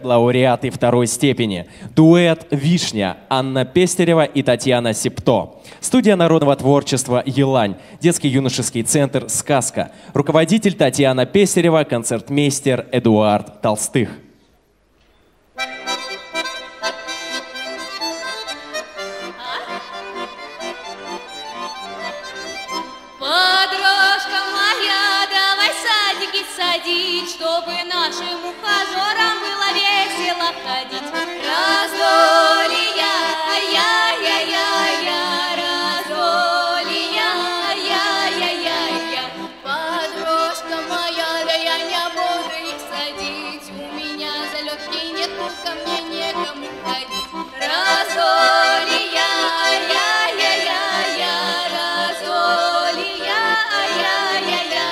Лауреаты второй степени. Дуэт «Вишня» Анна Пестерева и Татьяна Септо. Студия народного творчества «Елань». Детский юношеский центр «Сказка». Руководитель Татьяна Пестерева, концертмейстер Эдуард Толстых. Садить, чтобы нашим ухажерам было весело ходить. Раздолья, я-я-я-я, раздолья, я-я-я-я. Подружка моя, да я не буду их садить. У меня залетки нету, ко мне некому ходить. Раздолья, я-я-я-я, раздолья, я-я-я-я.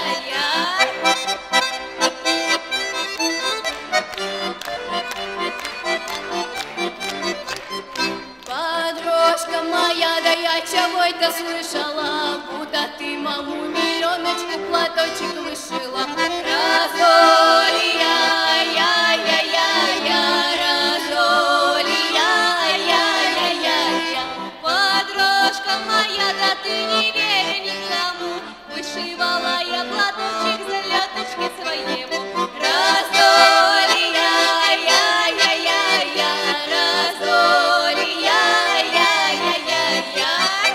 Подружка моя, да я чего это слышала, будто ты маму миллионочку платочек вышила. Раздолья, я-я-я-я, раздолья, я-я-я-я. Подружка моя, да ты не верь никому, вышивала я платочек за леточки своему. Раздолья, я-я-я-я, раздолья, я-я-я-я.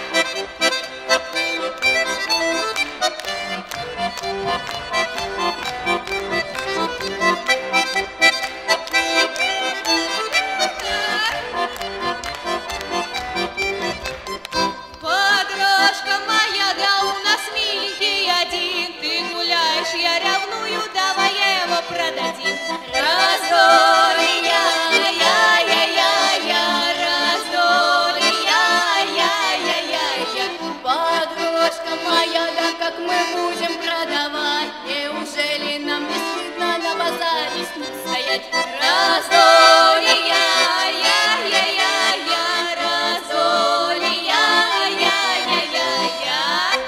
Подружка моя, да у нас миленький один, ты гуляешь, я ревную, давай его продадим. Раздолья, я-я-я-я, раздолья, я-я-я-я. Подружка моя, да как мы будем продавать? Неужели нам не стыдно на базаре с ним стоять? Раздолья, я-я-я-я, раздолья, я-я-я-я.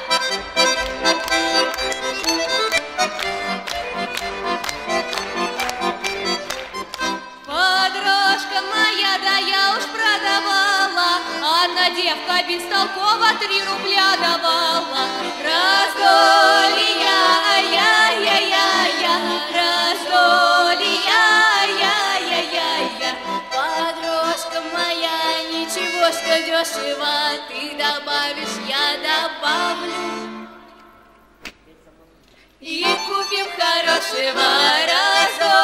Подружка моя, да я уж продавала, одна девка бестолкова 3 рубля давала. Раздолья, я-я-я-я, раздолья, я-я-я-я. Подружка моя, ничего, что дешево, ты добавишь, я добавлю. И купим хорошего раздолья.